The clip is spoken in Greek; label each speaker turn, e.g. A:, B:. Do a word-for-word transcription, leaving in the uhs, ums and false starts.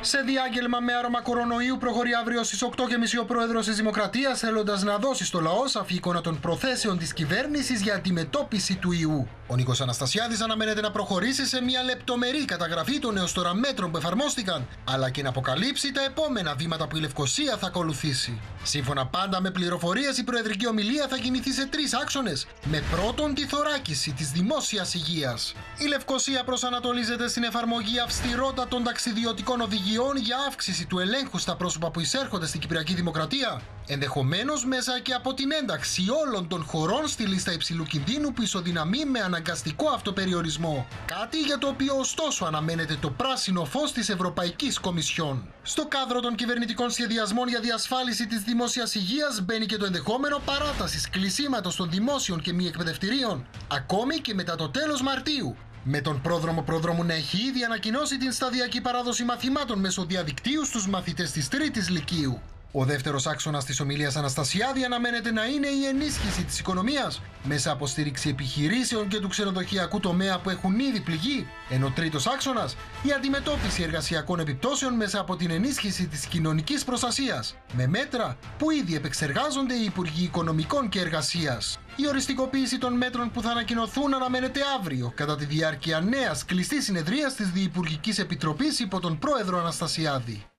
A: Σε διάγγελμα με άρωμα κορονοϊού προχωρεί αύριο στις οκτώ και μισή ο πρόεδρος της Δημοκρατίας, θέλοντας να δώσει στο λαό σαφή εικόνα των προθέσεων της κυβέρνησης για αντιμετώπιση του ιού. Ο Νίκος Αναστασιάδης αναμένεται να προχωρήσει σε μια λεπτομερή καταγραφή των έως τώρα μέτρων που εφαρμόστηκαν, αλλά και να αποκαλύψει τα επόμενα βήματα που η Λευκοσία θα ακολουθήσει. Σύμφωνα πάντα με πληροφορίες, η προεδρική ομιλία θα κινηθεί σε τρεις άξονες, με πρώτον τη θωράκιση της δημόσιας υγείας. Η Λευκοσία προσανατολίζεται στην εφαρμογή αυστηρότατων ταξιδιωτικών οδηγιών για αύξηση του ελέγχου στα πρόσωπα που εισέρχονται στην Κυπριακή Δημοκρατία, ενδεχομένως μέσα και από την ένταξη όλων των χωρών στη λίστα υψηλού κινδύνου που ισοδυναμεί με αναγκαστικό αυτοπεριορισμό. Κάτι για το οποίο ωστόσο αναμένεται το πράσινο φως της Ευρωπαϊκής Κομισιόν. Στο κάδρο των κυβερνητικών σχεδιασμών για διασφάλιση της δημόσιας υγείας μπαίνει και το ενδεχόμενο παράτασης κλεισίματος των δημόσιων και μη εκπαιδευτηρίων, ακόμη και μετά το τέλος Μαρτίου, με τον πρόδρομο προδρόμου να έχει ήδη ανακοινώσει την σταδιακή παράδοση μαθημάτων μέσω διαδικτύου στους μαθητές της τρίτης Λυκείου. Ο δεύτερος άξονας της ομιλίας Αναστασιάδη αναμένεται να είναι η ενίσχυση της οικονομίας μέσα από στήριξη επιχειρήσεων και του ξενοδοχειακού τομέα που έχουν ήδη πληγεί, ενώ ο τρίτος άξονας η αντιμετώπιση εργασιακών επιπτώσεων μέσα από την ενίσχυση της κοινωνικής προστασίας, με μέτρα που ήδη επεξεργάζονται οι Υπουργοί Οικονομικών και Εργασίας. Η οριστικοποίηση των μέτρων που θα ανακοινωθούν αναμένεται αύριο, κατά τη διάρκεια νέας κλειστής συνεδρίας της Διυπουργικής Επιτροπής υπό τον πρόεδρο Αναστασιάδη.